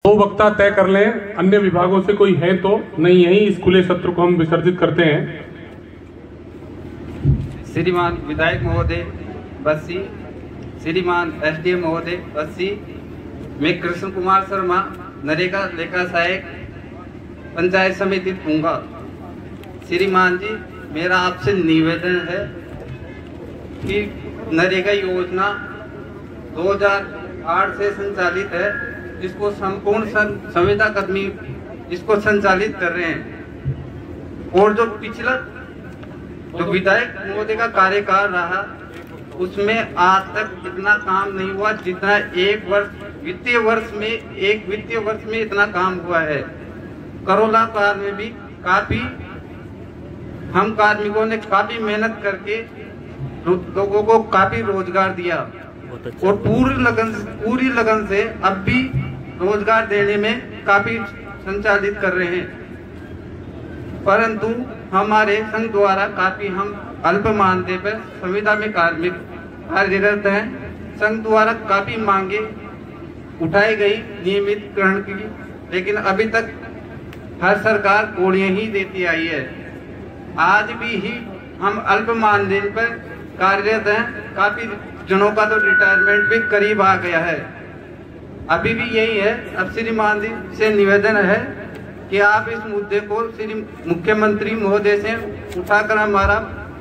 दो वक्ता तय कर लें, अन्य विभागों से कोई है तो नहीं, यही इस खुले सत्र को हम विसर्जित करते हैं। श्रीमान विधायक महोदय बस्सी, श्रीमान एसडीएम महोदय बस्सी, मैं कृष्ण कुमार शर्मा, नरेगा लेखा सहायक, पंचायत समिति पूंगा। श्रीमान जी, मेरा आपसे निवेदन है कि नरेगा योजना 2008 से संचालित है, जिसको संपूर्ण संविदा कर्मी इसको संचालित कर रहे हैं, और जो पिछला जो विधायक महोदय का कार्यकाल रहा उसमें आज तक इतना काम नहीं हुआ जितना एक वित्तीय वर्ष में इतना काम हुआ है। कोरोना काल में भी काफी हम कार्मिकों ने काफी मेहनत करके लोगों को काफी रोजगार दिया, और पूरी लगन से अब भी रोजगार देने में काफी संचालित कर रहे हैं। परंतु हमारे संघ द्वारा काफी हम अल्प मानदेय पर संविदा में कार्मिक कार्यरत हैं। संघ द्वारा काफी मांगे उठाई गई नियमितकरण की, लेकिन अभी तक हर सरकार कोड़ियां ही देती आई है। आज भी हम अल्प मानदेय पर कार्यरत हैं। काफी जनों का तो रिटायरमेंट भी करीब आ गया है। अभी भी यही है। अब श्रीमान जी से निवेदन है कि आप इस मुद्दे को श्री मुख्यमंत्री महोदय से उठाकर हमारा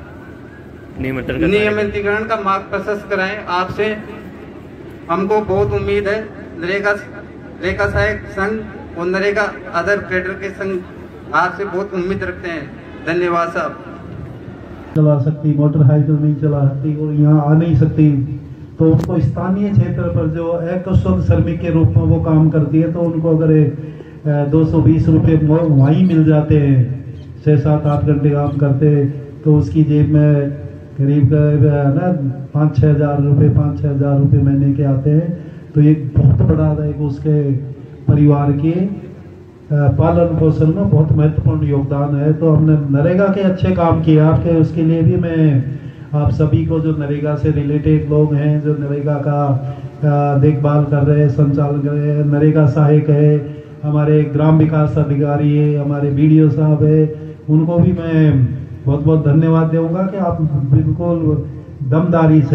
नियमितीकरण का मार्ग प्रशस्त कराएं। आपसे हमको बहुत उम्मीद है। नरेगा लेखा सहायक संघ और नरेगा अदर कैडर के संघ आपसे बहुत उम्मीद रखते हैं। धन्यवाद साहब। चला सकती, मोटरसाइकिल नहीं चला सकती और यहाँ आ नहीं सकती, तो उनको स्थानीय क्षेत्र पर जो अकुशल श्रमिक के रूप में वो काम करती है, तो उनको अगर 220 रुपये वहीं मिल जाते हैं, 6-7-8 घंटे काम करते, तो उसकी जेब में करीब ना 5-6 हज़ार रुपये महीने के आते हैं। तो एक बहुत बड़ा एक उसके परिवार के पालन पोषण में बहुत महत्वपूर्ण योगदान है। तो हमने नरेगा के अच्छे काम किए आपके, उसके लिए भी मैं आप सभी को, जो नरेगा से रिलेटेड लोग हैं, जो नरेगा का देखभाल कर रहे हैं, संचालन कर रहे हैं, नरेगा सहायक है, हमारे ग्राम विकास अधिकारी है, हमारे बीडीओ साहब है, उनको भी मैं बहुत बहुत धन्यवाद दूंगा कि आप बिल्कुल दमदारी से